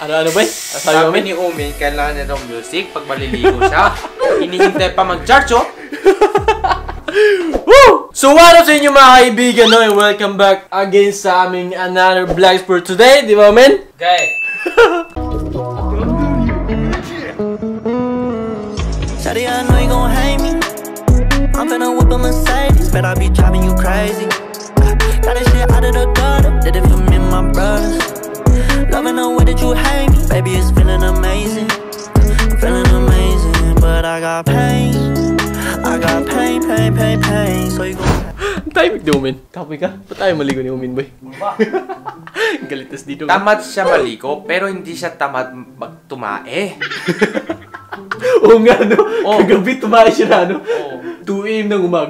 Ano ba? Sabi ni Umi, kailangan niya daw music pag maliligo siya. Hinihintay pa mag-charge, oh. Woo! So what up sa inyo mga kaibigan, no? And welcome back again sa aming another vlogs for today, di ba, men? Okay. Shawty, I know you gon' hate me. I'm finna whip a Mercedes, bet I be driving you crazy. Got this shit out of the gutter, did it for me and my brothers. Loving the way that you hate me, baby, it's feeling amazing. I'm feeling amazing, but I got pain. I got pain, so you gon' Timing ni Umin. Kapoy ka? Ba't tayo maligo ni Umin, boy? Galitas dito. Tamad siya maligo, pero hindi siya tamad magtumae. Oo nga, no? Oh. Kagabi tumae siya na, no? Oh. 2 AM ng umaga.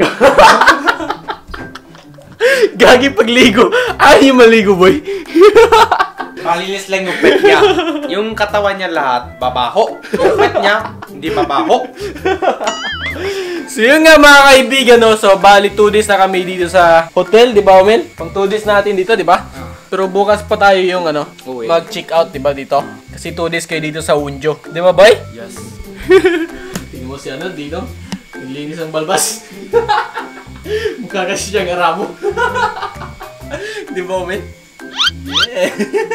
Gagi pagligo. Ay, yung maligo, boy. Malinis lang yung pet niya. Yung katawan niya lahat, babaho. Yung pet niya, hindi babaho. So yun nga mga kaibigan, no? So bali 2 days na kami dito sa hotel, di ba, Omen? Pang 2 days natin dito, di ba? Pero bukas pa tayo yung mag-check out, di ba, dito? Kasi 2 days kayo dito sa Unjo. Di ba, boy? Yes. Tingnan mo si dito. Nilinis ang balbas. Mukha kasi siyang aramo. Di ba, Omen? Yeah.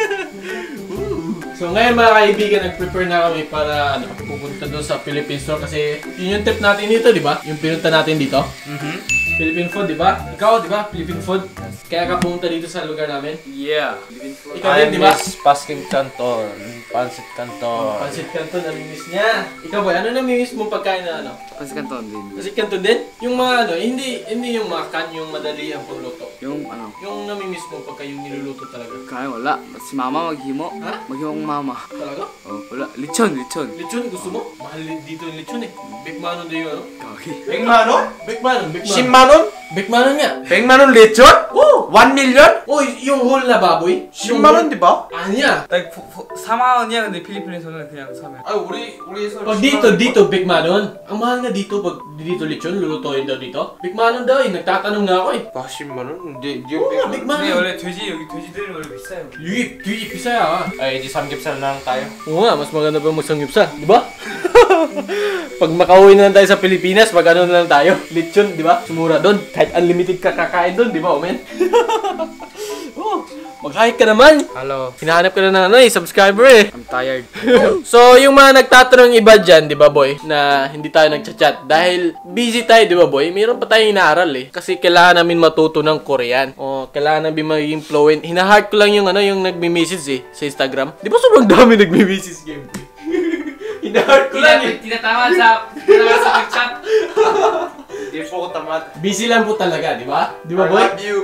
So ngayon mga kaibigan, nag-prepare na kami para pupunta doon sa Philippine store kasi yun yung trip natin dito, di ba? Yung pinunta natin dito. Philippine food, di ba? Ikaw, di ba? Philippine food. Kaya ka pumunta dito sa lugar namin. Yeah. Ikaw din, di ba? Pasking Canton. Pancit Canton. Pancit Canton, namimiss niya. Ikaw boy, ano namimiss mong pagkain na ano? Pancit Canton din. Pancit Canton din? Yung mga hindi yung makan, yung madali ang pagluto. Yung ano? Yung namimiss mo pagka yung niluluto talaga. Kaya wala. Si mama maghimo. Ha? Maghimo ang mama. Talaga? Oh, wala. Lechon. Lechon, gusto mo? Mahal dito yung lechon eh. Big Manon din yung ano? Kaki. Beng Manon? Big Manon. Shimmanon? Big Manon nga. Beng Manon lechon? Oh! 1 million? Oh, yung whole na baboy? Shimmanon, di ba? 아니야. Like 4만 원이야. 근데 필리핀에서는 그냥 사면. Ay, 우리에서 Pag dito, Big Manon. Ang mahal nga dito, pag dito lechon, lulutuin daw dito. Big Manon daw eh, nagtatanong nga ako eh. 봐, 10만원? 근데 Oo nga, Big 근데 Manon. 원래 여기 돼지들은 원래 비싸요. Yui, pisaya ah. Ay, di samgyeopsal na lang tayo. Oo nga, mas maganda pa magsangyupsal, di ba? Pag makauwi na lang tayo sa Pilipinas, mag ano na lang tayo. Lechon, di ba? Sumura doon. Kahit unlimited ka kakain doon, di ba, Omen? Oh, mag-hi ka naman. Hello. Hinahanap ka na ng subscriber eh. I'm tired. So, yung mga nagtatanong iba dyan, di ba, boy, na hindi tayo nagchat-chat. Dahil busy tayo, di ba, boy? Mayroon pa tayong inaaral eh. Kasi kailangan namin matuto ng Korean. O, kailangan namin maging fluent. Hina-heart ko lang yung yung nagme-message eh, sa Instagram. Di ba sobrang dami nagme-message game, boy? Hina-heart ko lang eh. Tinatawa sa pag-chat. Di po ko tamad. Busy lang po talaga, di ba? Di ba, boy? I love you.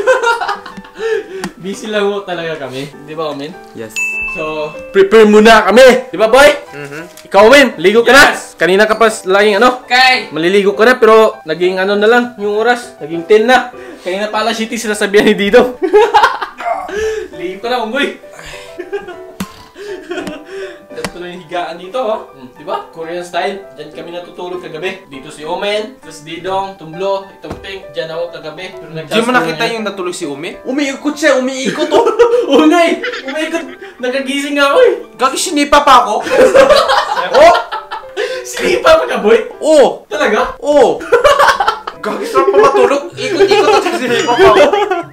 Busy lang po talaga kami. Di ba, Omen? Yes. So, prepare muna kami. Di ba, boy? Ikaw, Omen, ligo ka na. Yes. Kanina ka pa laging Okay. maliligo ka na, pero naging na lang yung oras. Naging 10 na. Kanina pa alas 7 sinasabihan ni Dido. Ligo ka na, Unggoy. Ito na yung higaan dito, oh. Di ba? Korean style. Diyan kami natutulog kagabi. Dito si Omen, tapos Didong, Tumblo, itong Pink. Diyan ako kagabi. Pero Di mo nakita yung natulog si Umi? umiikot siya, umiikot, oh. Oo nga eh. Umiikot. Nakagising ako eh. Gagi, sinipa pa ako. Oh! Sinipa pa ka, boy? Oo. Talaga? Oo. Gagi, sarap pa matulog. Ikot-ikot at sinipa pa ako.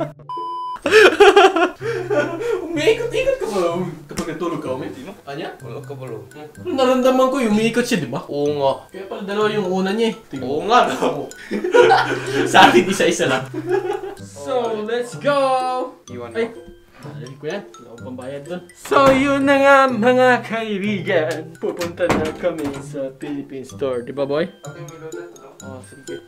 Umiikot-ikot ka pa kapag natulog ka, Omen. Anya? Wala ka balo. Naramdaman ko yung umiikot siya, di ba? Oo nga. Kaya pala dalawa yung una niya eh. Oo nga, no. Sa akin, isa-isa lang. So, let's go! Iwan Ay! ko. Nalalik ko yan. Wala akong pambayad dun. So, yun na nga mga kaibigan. Pupunta na kami sa Philippine Store. Di ba, boy? Oh, sige.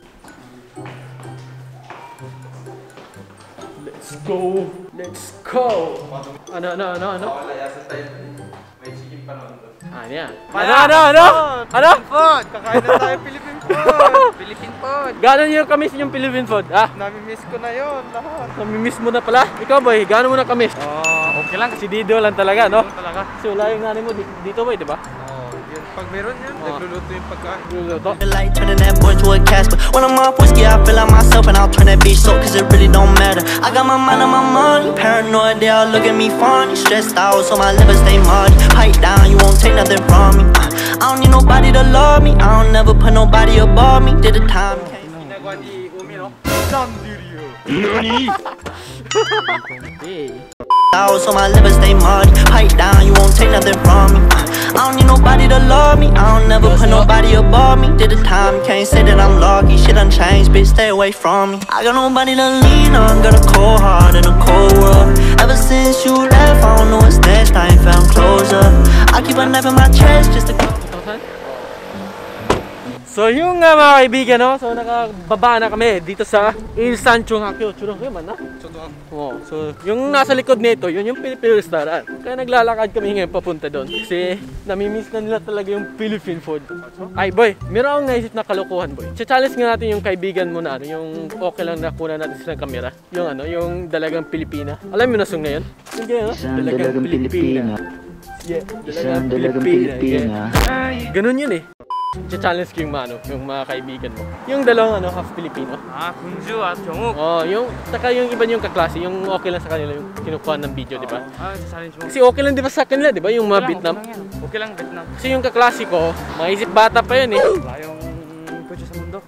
Let's go! Let's go! Ano? Layasan tayo. May chicken pa naman doon. Ano? Ano? Food. Kakain na tayo Philippine food. Philippine food. Gano'n yung kamis yung Philippine food? Ah? Nami-miss ko na yon lahat. Namimiss mo na pala? Ikaw boy, gano'n mo na kamis? Okay lang. Si Dido lang talaga, no? Talaga. Kasi wala yung nanay mo dito boy, di ba? Yun. Pag meron yan, nagluluto yung pagkain. Luluto. Like turning that boy to a Casper. When I'm off whiskey, I feel like myself, and I'll turn that bitch so, cause it really don't matter. I got my mind on my money, paranoid, they all look at me funny. Stressed out, so my liver stay muddy. Pipe down, you won't take nothing from me. I don't need nobody to love me, I don't never put nobody above me. Did the time. Ginagawa ni Umi, no? Out, so my liver stay muddy. Pipe down, you won't take nothing from me. I don't need nobody to love me, I don't never put nobody above me. Did the time, can't say that I'm lucky. Shit done changed, bitch, stay away from me. I got nobody to lean on, got a cold heart in a cold world. Ever since you left, I don't know what's next, I ain't found closure. I keep a knife in my chest just to... So yung nga mga kaibigan, no? So nakababa na kami dito sa Il Sancho Hakyo. Churong kayo man, no? Oh, so yung nasa likod nito, yun yung Philippine restaurant. Kaya naglalakad kami ngayon papunta doon. Kasi namimiss na nila talaga yung Philippine food. Ay boy, meron akong naisip na kalokohan boy. Challenge nga natin yung kaibigan mo na ano, yung okay lang na kunan natin silang kamera. Yung ano, yung dalagang Pilipina. Alam mo na song na yun? Yung gano'n, no? Dalagang Pilipina. Yeah, dalagang Pilipina. Ganun yun eh. Challenge ko yung mga kaibigan mo. Yung dalawang ano, half Filipino. Kunju at Jonguk. Oh, yung taka yung iba yung kaklase, yung okay lang sa kanila yung kinukuha ng video, di ba? Challenge mo. Kasi okay lang di ba sa kanila, di ba? Yung mga Vietnam. Okay lang, Vietnam. Kasi yung kaklase ko, maisip bata pa yun eh. Wala yung kutsa sa mundo.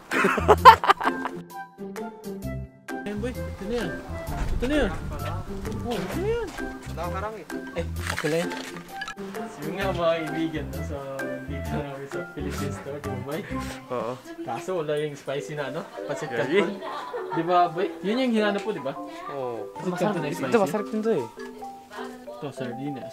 Ayun boy, ito na yan. Ito na yan. Oh, ito na yan. Nakakarang eh. Okay lang yan. Yung nga mga kaibigan na sa dito na kami sa Philippine store, di ba boy? Oo. Kaso wala yung spicy na ano, pancit canton. Di ba boy? Yun yung hinanap po, di ba? Oo. Pancit canton na spicy. Ito, masarap din to eh. Ito, sardinas.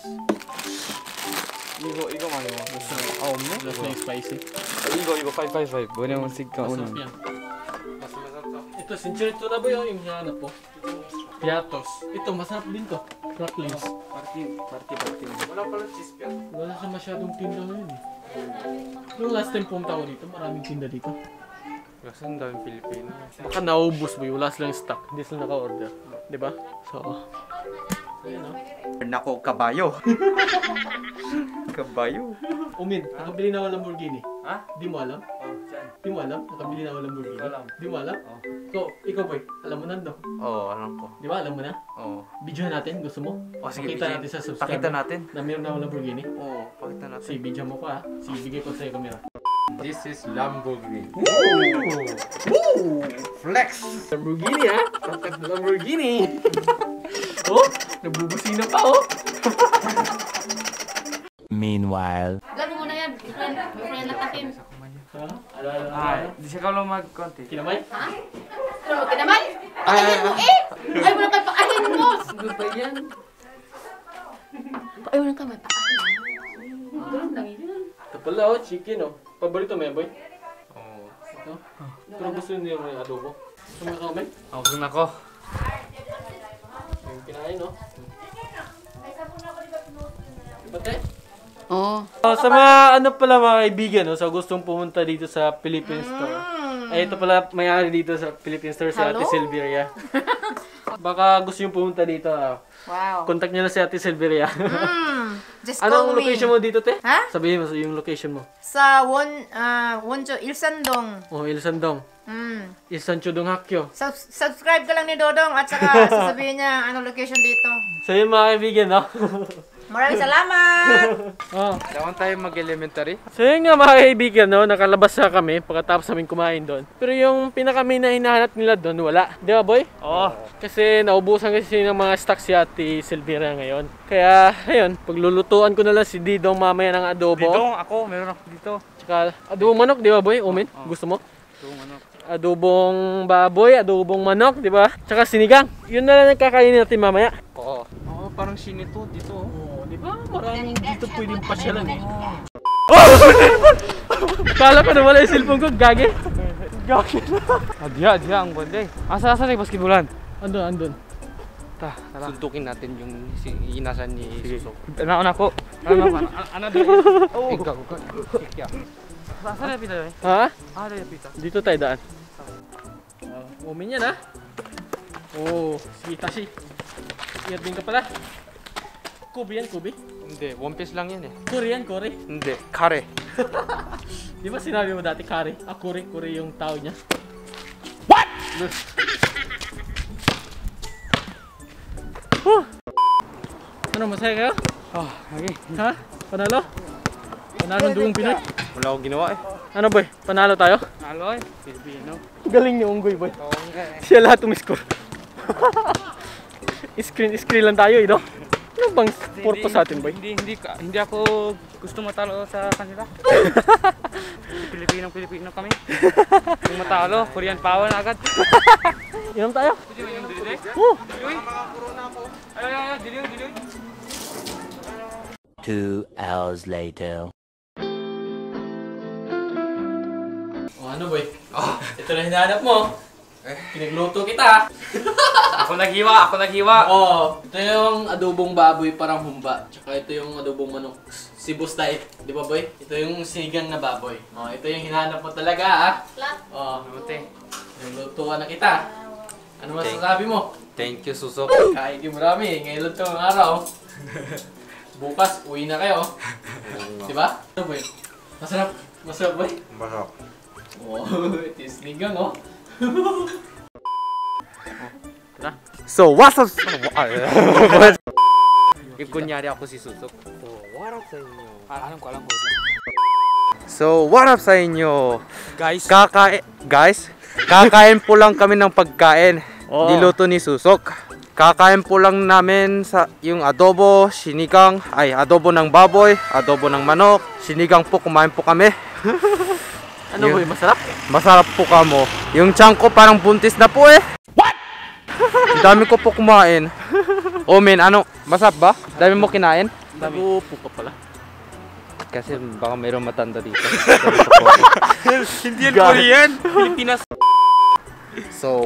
이거 많이 먹어. 아, 없네? Last na yung spicy. 이거 555. 뭐냐면 sigka Masarap 오는. yan. Ito, sinchirito na ba yung hinanap po? Piatos. Ito, masarap din to. Cracklings. Party. Wala pala cheese piat. Wala siya masyadong tinda ngayon eh. Yung last time pumunta ko dito, maraming tinda dito. Kasi ang daming Pilipino. Baka naubos boy, wala silang stock. Hindi sila naka-order. Diba? So, ayun o. Nako, kabayo. Kabayo. Umid, nakabili na ako ng Lamborghini. Ha? Di mo alam? Saan? Di mo alam? Nakabili na ako ng Lamborghini. Di ko alam. Di mo alam? Oh. So, ikaw boy, alam mo na no? Oo, alam ko. Di ba? Alam mo na? Oo. Video natin, gusto mo? O, sige, Pakita sige. natin sa subscriber. Pakita natin. Na meron na ako Lamborghini. Oo, pakita natin. Sige, video mo pa ha. Sige, bigay ko sa'yo kamera. This is Lamborghini. Flex! Lamborghini ha? Lamborghini! Oh, nabubusina pa oh! Meanwhile. Gano'n mo na yan. Friend na takim. Ha? Ano? Di siya ka lang mag-content. Kinamay? Ha? Ano mo naman? Pakainin mo eh! Ay, wala kayo pakainin mo! Ano ba yan? Ay, wala kayo pakainin. Ganun lang yun. Ito pala oh, chicken oh. Paborito mo yan boy? Oo. Ito? Pero gusto niyo yung adobo. Gusto mo kamay? Gusto na ko. Yung kinain no? Pate? Oo. Sa mga ano pala mga kaibigan, no, sa gustong pumunta dito sa Philippine Store. Ay ito pala may-ari dito sa Philippine Store si Ate Hello? Silveria. Baka gusto yung pumunta dito. Wow. Contact niyo na si Ate Silveria. Just Anong call me. location mo dito, te? Ha? Sabihin mo yung location mo. Sa Wonjo, Ilsandong. Oh, Ilsandong. Ilsancho Dong Hakyo. Subscribe ka lang ni Dodong at saka sasabihin niya anong location dito. So yun mga kaibigan, no? Maraming salamat! Oh. Dawan tayo mag-elementary. So yun nga mga kaibigan, no? Nakalabas na kami pagkatapos namin kumain doon. Pero yung pinakami na hinahanap nila doon, wala. Di ba boy? Oo. Kasi naubusan kasi ng mga stock si Ate Silvira ngayon. Kaya, ayun, paglulutuan ko na lang si Didong mamaya ng adobo. Dito, ako. Meron ako dito. Tsaka, adobong manok, di ba boy? Umin? Gusto mo? Ito, ano. Adobong baboy, adobong manok, di ba? Tsaka sinigang. Yun na lang nagkakainin natin mamaya. Oo. Oo, parang sinito dito. Oo, di ba? Maraming dito pwedeng pasyalan eh. Oh! Kala ko na wala yung cellphone ko, gage. Gage na. Diya, ang ganda eh. Asa yung basketballan? Andun. Tara. Suntukin natin yung inasan ni Susok. Ano ko? Ano doon? Ikaw. Kikya. Asa na pita doon? Ha? Doon pita. Dito tayo daan. Umin yan ha. Oh, sige Tashi. Ingat din ka pala. Kobe yan, Kobe? Hindi, one piece lang yan eh. Korean, Kore. Hindi, kare. Di ba sinabi mo dati, Kare? Ah, Kore yung tao niya. What? Ano, masaya kayo? Oh, okay. Ha? Panalo? Panalo ng duong Pinoy? Wala akong ginawa eh. Ano boy? Panalo tayo? Aloy, Pilipino. Galing ni Unggoy boy. Siya lahat umiscore. Screen lang tayo no? Ano bang purpose sa atin boy? Hindi ako gusto matalo sa kanila. Pilipino kami. Kung matalo, Korean power na agad. Inom tayo? Pwede ba yung dili? Oo! Ay, dili. 2 hours later. O ano boy? Ito na hinahanap mo. Pinagluto kita. Ako naghiwa. Oo. Ito yung adobong baboy parang humba. Tsaka ito yung adobong manok. Cebu style. Di ba boy? Ito yung sinigang na baboy. O, ito yung hinahanap mo talaga ha. O, pinaglutuan na kita. Ano masasabi mo? Thank you, Susok. Kain yung marami. Ngayon lang ito ang araw. Bukas, uwi na kayo. Diba? Ano boy? Masarap. Masarap boy? Masarap. Oh, ito yung sinigang oh. So, what's up? Yung kunyari ako si Susok. So, what up sa inyo? Alam ko. So, what up sa inyo? Guys, kakain po lang kami ng pagkain. Oo. Diluto ni Susok. Kakain po lang namin sa yung adobo, adobo ng baboy, adobo ng manok, sinigang po, kumain po kami. Ano boy, masarap? Masarap po kamo. Yung tiyan ko parang buntis na po eh. What? Dami ko po kumain. Oh men, ano? Masarap ba? Dami mo kinain? Nagupo ka pala. Kasi baka mayroong matanda dito. Hindi yan Korean. Pilipinas. So,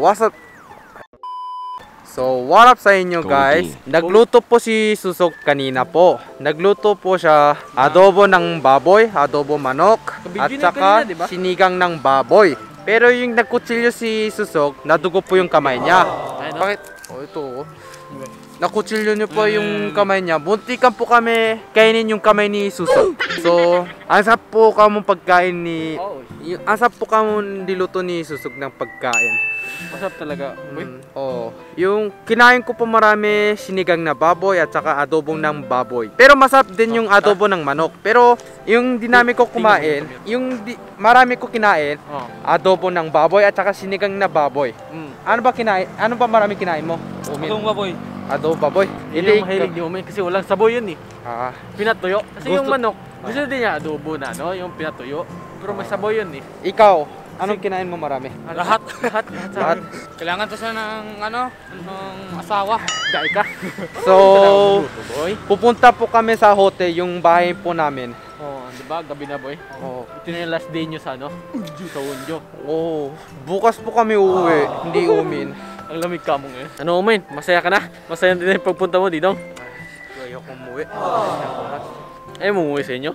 what up sa inyo guys? Nagluto po si Susok kanina po. Nagluto po siya adobo ng baboy, adobo manok, at saka sinigang ng baboy. Pero yung nagkutsilyo si Susok, nadugo po yung kamay niya. Bakit? Oh, ito oh. Nakutsilyo niyo po yung kamay niya. Buntikan po kami kainin yung kamay ni Susok. So, asap po kamong pagkain ni... Asap po kamong diluto ni Susok ng pagkain. Masarap talaga. Oh, yung kinain ko po marami sinigang na baboy at saka adobong ng baboy. Pero masarap din yung adobo ng manok. Pero yung dinami ko kumain, marami ko kinain, adobo ng baboy at saka sinigang na baboy. Ano ba marami kinain mo? Adobong baboy. Adobo baboy. Hindi yung mahilig ni Umin kasi walang saboy yun eh. Pinatuyo. Kasi yung manok, gusto din niya adobo na, no? Yung pinatuyo. Pero may saboy yun eh. Ikaw, anong kinain mo marami? Lahat. Kailangan to siya ng asawa. Gay ka. So, pupunta po kami sa hotel, yung bahay po namin. Oh, di ba? Gabi na boy. Oh. Ito na yung last day nyo sa ano? Sa Unjo. Oh, bukas po kami uuwi, hindi Umin. Ang lamig ka mo ngayon. Ano Umin? Masaya ka na? Masaya din yung pagpunta mo dito? Ayoko umuwi. Ayaw mo umuwi sa inyo?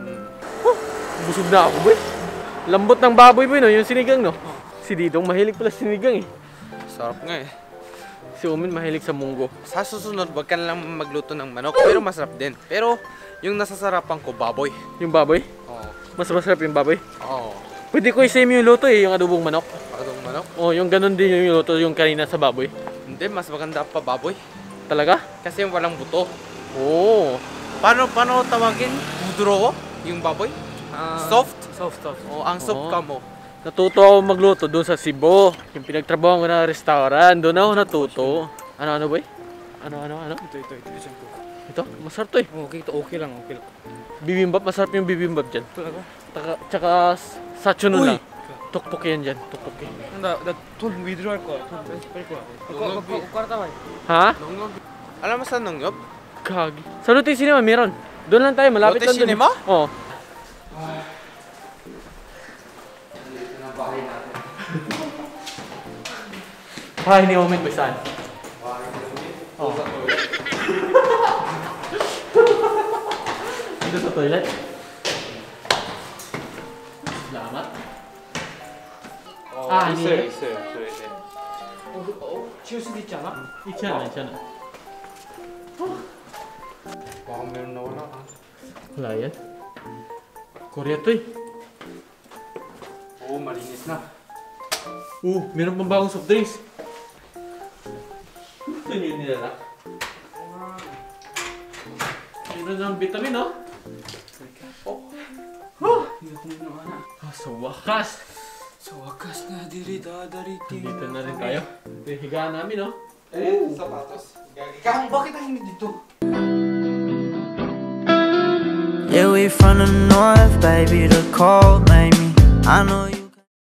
Busog na ako boy. Lambot ng baboy boy no, yung sinigang no. Si Didong mahilig pala sinigang eh. Sarap nga eh. Si Umin mahilig sa munggo. Sa susunod, wag ka na lang magluto ng manok, pero masarap din. Pero yung nasasarapan ko, baboy. Yung baboy? Oo. Mas masarap yung baboy? Oo. Pwede ko i-same yung luto eh, yung adobong manok. Adobong manok? Oh, yung ganun din yung luto, yung kanina sa baboy. Hindi, mas maganda pa baboy. Talaga? Kasi walang buto. Oo. Paano tawagin? Buduro? Yung baboy? Soft? Soft. Oo, ang soft ka mo. Natuto ako magluto doon sa Cebu. Yung pinagtrabaho ko na restaurant, doon ako natuto. Ano boy? Ano? Ito, masarap to eh. Okay lang. Bibimbap, masarap yung bibimbap dyan. Talaga? Tsaka sachuno lang. Tukpok yan dyan, tukpok yan. 돈 withdraw ko. Ha? Alam mo saan nungyob? Kagi. Sa Lotte Cinema meron. Doon lang tayo, malapit Lotte lang doon. Cinema? Oo. Bahay ni Omen, boy, saan? Oo. Dito sa toilet? Salamat. 아니에요? 있어요. 지울 수도 있지 않아? 있지 않아. Baka meron na wala ha. Wala yan. Korea to eh. Oo, malinis na. Meron pang bagong soft drinks. Ito yun nila. Meron ng vitamin, no? Sa wakas. Sa wakas na diri dadariting. Dito na rin tayo. Ito yung higaan namin, no? Sapatos. Ikaw, bakit ang hindi dito? Yeah, we from the north, baby, the cold made me. I know you.